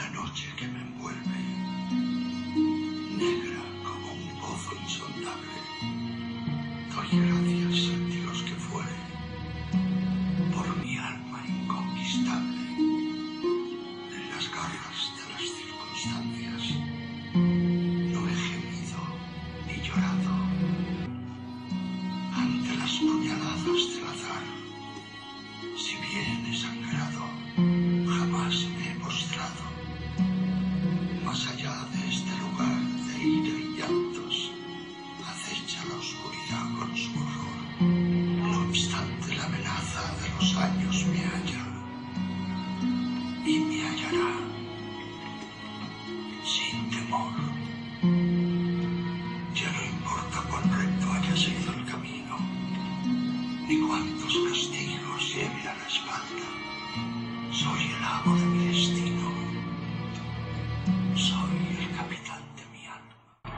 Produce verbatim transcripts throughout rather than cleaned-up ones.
la noche que me envuelve, negra como un pozo insondable, doy gracias a Dios que fuere por mi alma inconquistable. En las garras de las circunstancias no he gemido ni llorado ante las puñaladas del azar. Si bien he sangrado, jamás me he postrado. Más allá de este lugar de ira y llantos, acecha la oscuridad con su horror. No obstante, la amenaza de los años me halla y me hallará sin temor. Ya no importa cuán recto haya sido el camino, ni cuántos castigos lleve a la espalda. Soy el amo de mi destino. Soy el capitán de mi alma.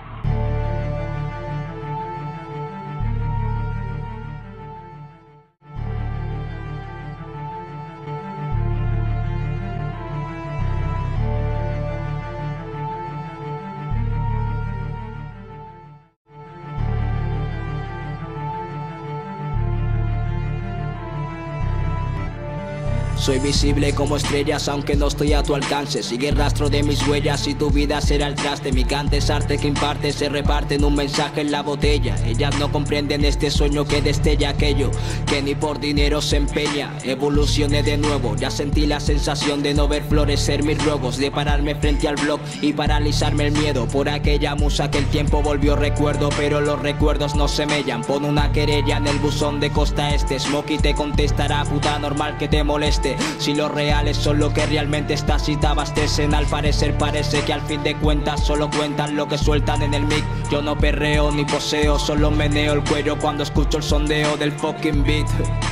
Soy visible como estrellas aunque no estoy a tu alcance. Sigue el rastro de mis huellas y tu vida será el traste. Mi cante es arte que imparte, se reparte en un mensaje en la botella. Ellas no comprenden este sueño que destella aquello que ni por dinero se empeña. Evolucioné de nuevo, ya sentí la sensación de no ver florecer mis ruegos, de pararme frente al blog y paralizarme el miedo por aquella musa que el tiempo volvió recuerdo, pero los recuerdos no se mellan. Pon una querella en el buzón de costa este, Smokey te contestará, puta normal que te moleste. Si los reales son lo que realmente estás y te abastecen, al parecer parece que al fin de cuentas solo cuentan lo que sueltan en el mic. Yo no perreo ni poseo, solo meneo el cuello cuando escucho el sondeo del fucking beat.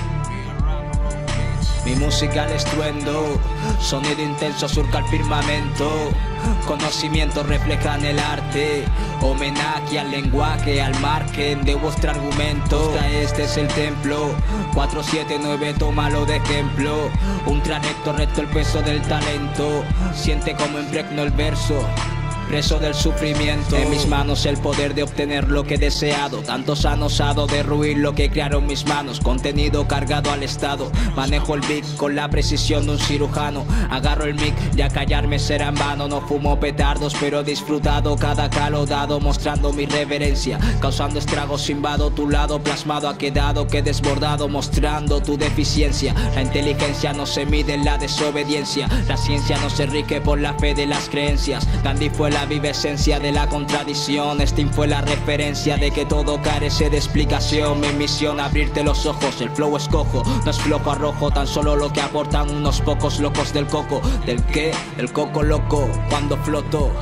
Mi música al estruendo, sonido intenso surca el firmamento. Conocimiento reflejan el arte, homenaje al lenguaje, al margen de vuestro argumento. Este es el templo, cuatro siete nueve, tómalo de ejemplo. Un trayecto recto el peso del talento, siente como impregno el verso. Preso del sufrimiento, en mis manos el poder de obtener lo que he deseado. Tantos han osado derruir lo que crearon mis manos. Contenido cargado al estado, manejo el beat con la precisión de un cirujano. Agarro el mic y a callarme será en vano. No fumo petardos pero he disfrutado cada calo dado, mostrando mi reverencia, causando estragos. Invado tu lado, plasmado ha quedado que desbordado, mostrando tu deficiencia. La inteligencia no se mide en la desobediencia, la ciencia no se rige por la fe de las creencias. Gandhi fue la viva esencia de la contradicción, Steam fue la referencia de que todo carece de explicación. Mi misión abrirte los ojos, el flow es cojo, no es flojo arrojo, tan solo lo que aportan unos pocos locos del coco. ¿Del qué? El coco loco cuando floto.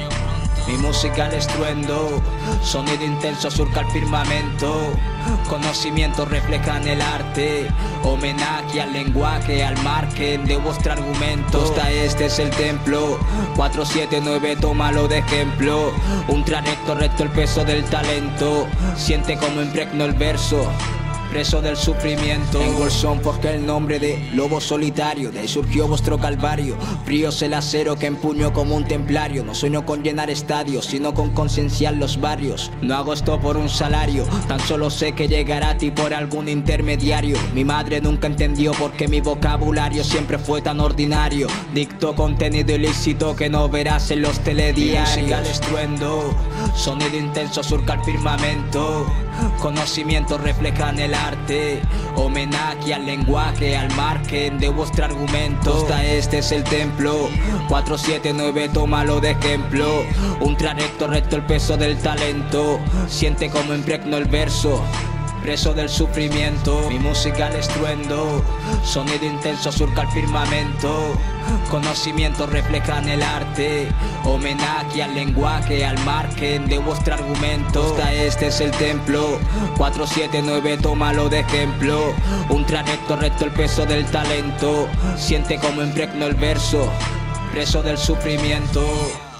Mi música al estruendo, sonido intenso surca el firmamento. Conocimiento reflejan el arte, homenaje al lenguaje, al margen de vuestro argumento. Este es el templo, cuatro siete nueve, tómalo de ejemplo. Un trayecto recto el peso del talento, siente como impregno el verso. Preso del sufrimiento, tengo el son porque el nombre de lobo solitario. De ahí surgió vuestro calvario, frío es el acero que empuño como un templario. No sueño con llenar estadios, sino con concienciar los barrios. No hago esto por un salario, tan solo sé que llegará a ti por algún intermediario. Mi madre nunca entendió por qué mi vocabulario siempre fue tan ordinario. Dicto contenido ilícito que no verás en los telediarios. Música al estruendo, sonido intenso surca el firmamento. Conocimiento reflejan el arte, homenaje al lenguaje, al margen de vuestro argumento. Este es el templo, cuatro siete nueve, tómalo de ejemplo. Un trayecto recto el peso del talento, siente como impregno el verso. Preso del sufrimiento, mi música al estruendo, sonido intenso surca el firmamento. Conocimiento reflejan el arte, homenaje al lenguaje, al margen de vuestro argumento. Este es el templo, cuatro siete nueve, tómalo de ejemplo. Un trayecto recto el peso del talento, siente como impregno el verso. Preso del sufrimiento.